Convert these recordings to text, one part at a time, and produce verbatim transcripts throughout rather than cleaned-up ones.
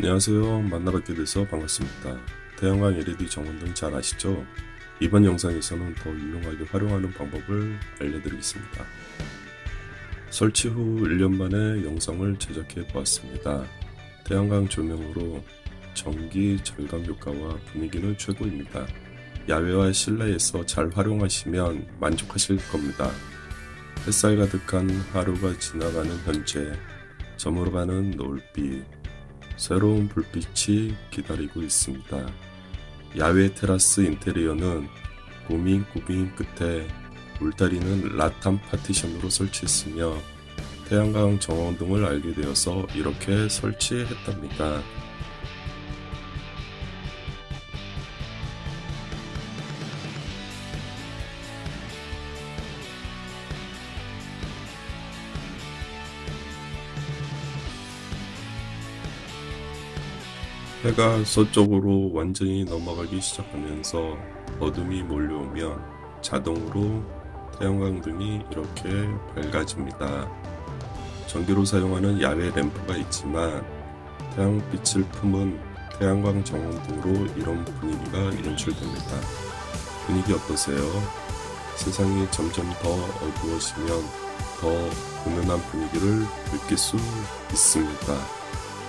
안녕하세요. 만나뵙게 돼서 반갑습니다. 태양광 엘이디 정원등 잘 아시죠? 이번 영상에서는 더 유용하게 활용하는 방법을 알려드리겠습니다. 설치 후 일 년 만에 영상을 제작해 보았습니다. 태양광 조명으로 전기 절감 효과와 분위기는 최고입니다. 야외와 실내에서 잘 활용하시면 만족하실 겁니다. 햇살 가득한 하루가 지나가는 현재 저물어가는 노을빛, 새로운 불빛이 기다리고 있습니다. 야외 테라스 인테리어는 고민 고민 끝에 울타리는 라탄 파티션으로 설치했으며 태양광 정원등을 알게 되어서 이렇게 설치했답니다. 해가 서쪽으로 완전히 넘어가기 시작하면서 어둠이 몰려오면 자동으로 태양광등이 이렇게 밝아집니다. 전기로 사용하는 야외 램프가 있지만 태양빛을 품은 태양광 정원등으로 이런 분위기가 연출됩니다. 분위기 어떠세요? 세상이 점점 더 어두워지면 더 은은한 분위기를 느낄 수 있습니다.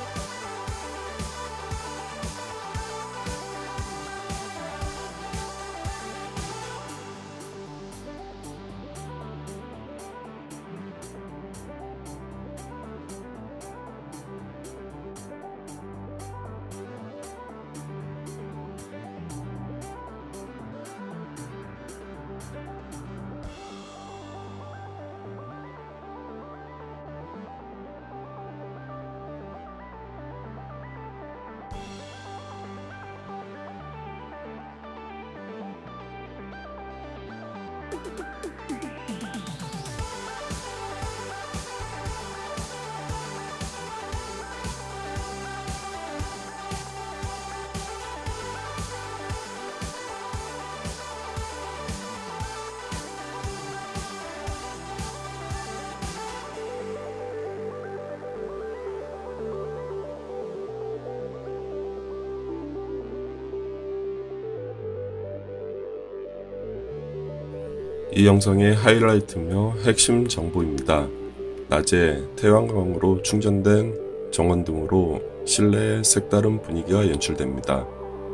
이 영상의 하이라이트며 핵심 정보입니다. 낮에 태양광으로 충전된 정원등으로 실내의 색다른 분위기가 연출됩니다.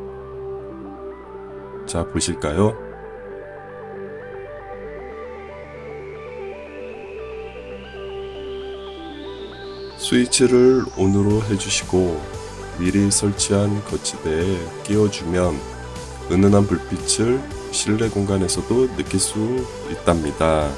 자, 보실까요? 스위치를 온으로 해주시고 미리 설치한 거치대에 끼워주면 은은한 불빛을 실내 공간에서도 느낄 수 있답니다.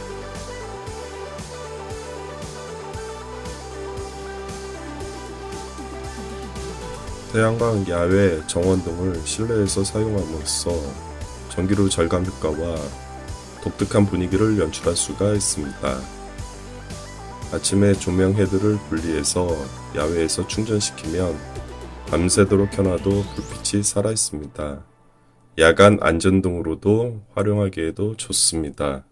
태양광 야외 정원등을 실내에서 사용함으로써 전기료 절감 효과와 독특한 분위기를 연출할 수가 있습니다. 아침에 조명 헤드를 분리해서 야외에서 충전시키면 밤새도록 켜놔도 불빛이 살아있습니다. 야간 안전등으로도 활용하기에도 좋습니다.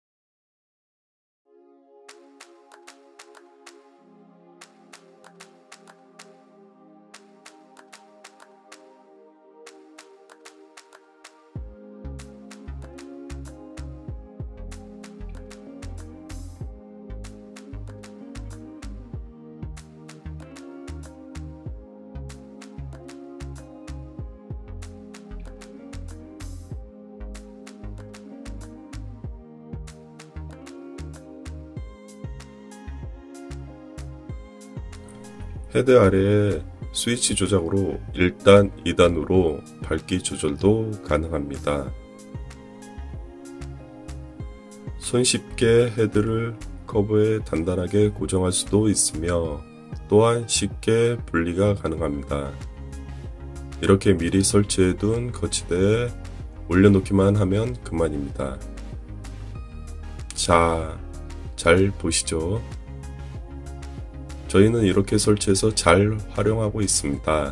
헤드 아래에 스위치 조작으로 일 단, 이 단으로 밝기 조절도 가능합니다. 손쉽게 헤드를 커브에 단단하게 고정할 수도 있으며 또한 쉽게 분리가 가능합니다. 이렇게 미리 설치해둔 거치대에 올려놓기만 하면 그만입니다. 자, 잘 보시죠? 저희는 이렇게 설치해서 잘 활용하고 있습니다.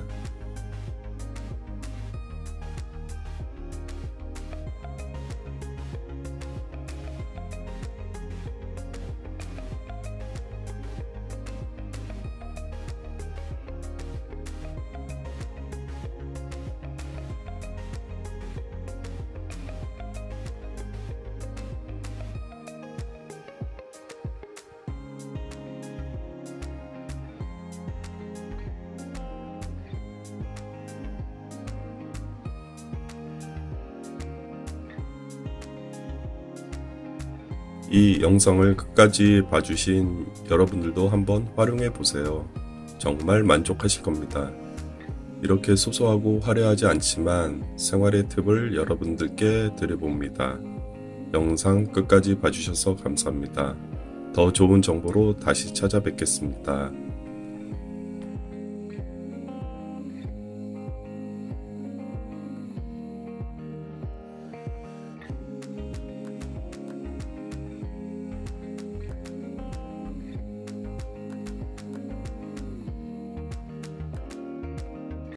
이 영상을 끝까지 봐주신 여러분들도 한번 활용해 보세요. 정말 만족하실 겁니다. 이렇게 소소하고 화려하지 않지만 생활의 팁을 여러분들께 드려봅니다. 영상 끝까지 봐주셔서 감사합니다. 더 좋은 정보로 다시 찾아뵙겠습니다.